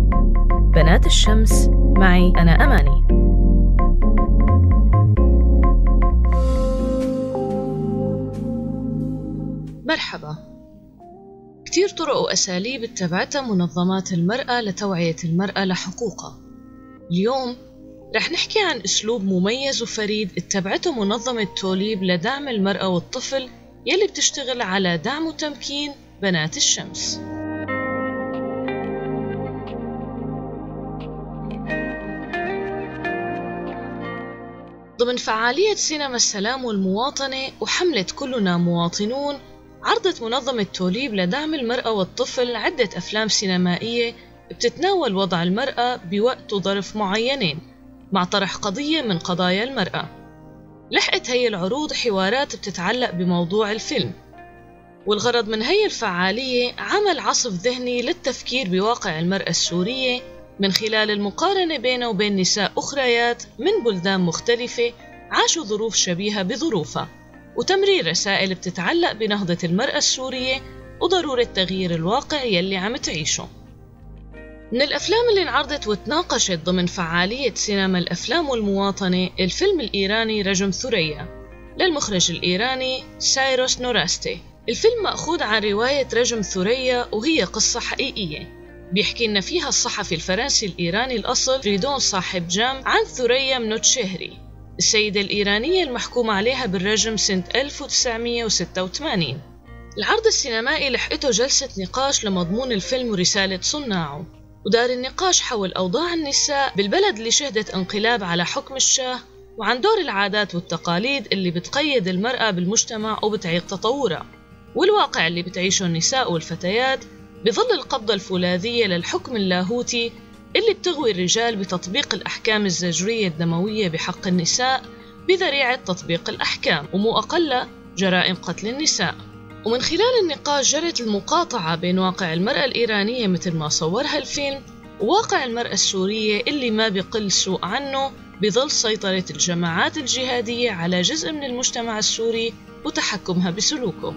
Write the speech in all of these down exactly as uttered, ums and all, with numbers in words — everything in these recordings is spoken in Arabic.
بنات الشمس معي أنا أماني. مرحبا. كتير طرق وأساليب اتبعتها منظمات المرأة لتوعية المرأة لحقوقها. اليوم رح نحكي عن أسلوب مميز وفريد اتبعته منظمة توليب لدعم المرأة والطفل يلي بتشتغل على دعم وتمكين بنات الشمس. ضمن فعالية سينما السلام والمواطنة وحملة كلنا مواطنون، عرضت منظمة توليب لدعم المرأة والطفل عدة أفلام سينمائية بتتناول وضع المرأة بوقت وظرف معينين مع طرح قضية من قضايا المرأة. لحقت هي العروض حوارات بتتعلق بموضوع الفيلم، والغرض من هي الفعالية عمل عصف ذهني للتفكير بواقع المرأة السورية من خلال المقارنة بينه وبين نساء أخريات من بلدان مختلفة عاشوا ظروف شبيهة بظروفها، وتمرير رسائل بتتعلق بنهضة المرأة السورية وضرورة تغيير الواقع يلي عم تعيشه. من الأفلام اللي انعرضت وتناقشت ضمن فعالية سينما الأفلام والمواطنة الفيلم الإيراني رجم ثريا للمخرج الإيراني سايروس نوراستي. الفيلم مأخوذ عن رواية رجم ثريا، وهي قصة حقيقية بيحكي لنا فيها الصحفي الفرنسي الإيراني الأصل فريدون صاحب جام عن ثريا منوتشهري، السيدة الإيرانية المحكوم عليها بالرجم سنة ألف وتسعمية وستة وثمانين. العرض السينمائي لحقته جلسة نقاش لمضمون الفيلم ورسالة صناعه، ودار النقاش حول أوضاع النساء بالبلد اللي شهدت انقلاب على حكم الشاه، وعن دور العادات والتقاليد اللي بتقيد المرأة بالمجتمع وبتعيق تطورها، والواقع اللي بتعيشه النساء والفتيات بظل القبضة الفولاذية للحكم اللاهوتي اللي بتغوي الرجال بتطبيق الأحكام الزجرية الدموية بحق النساء بذريعة تطبيق الأحكام، ومو أقل جرائم قتل النساء. ومن خلال النقاش جرت المقاطعة بين واقع المرأة الإيرانية مثل ما صورها الفيلم وواقع المرأة السورية اللي ما بيقل سوء عنه بظل سيطرة الجماعات الجهادية على جزء من المجتمع السوري وتحكمها بسلوكه.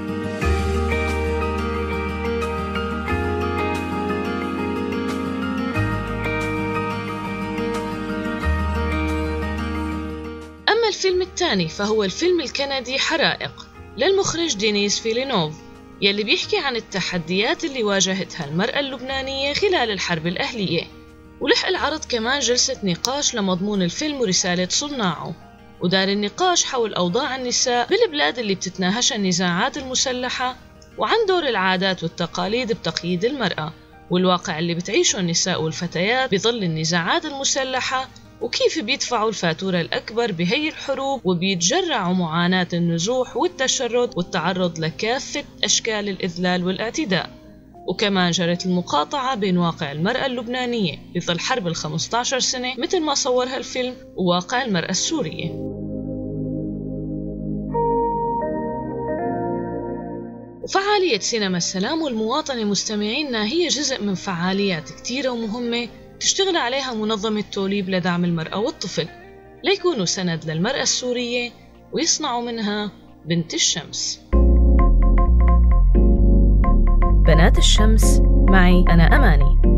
أما الفيلم الثاني فهو الفيلم الكندي حرائق للمخرج دينيس فيلينوف، يلي بيحكي عن التحديات اللي واجهتها المرأة اللبنانية خلال الحرب الأهلية. ولحق العرض كمان جلسة نقاش لمضمون الفيلم ورسالة صناعه، ودار النقاش حول أوضاع النساء بالبلاد اللي بتتناهشها النزاعات المسلحة، وعن دور العادات والتقاليد بتقييد المرأة، والواقع اللي بتعيشه النساء والفتيات بظل النزاعات المسلحة، وكيف بيدفعوا الفاتورة الأكبر بهي الحروب وبيتجرعوا معاناة النزوح والتشرد والتعرض لكافة أشكال الإذلال والاعتداء. وكمان جرت المقاطعة بين واقع المرأة اللبنانية بظل حرب الخمسة عشر سنة مثل ما صورها الفيلم وواقع المرأة السورية. وفعالية سينما السلام والمواطنة مستمعينا هي جزء من فعاليات كتيرة ومهمة تشتغل عليها منظمة توليب لدعم المرأة والطفل ليكونوا سند للمرأة السورية ويصنعوا منها بنت الشمس. بنات الشمس معي أنا أماني.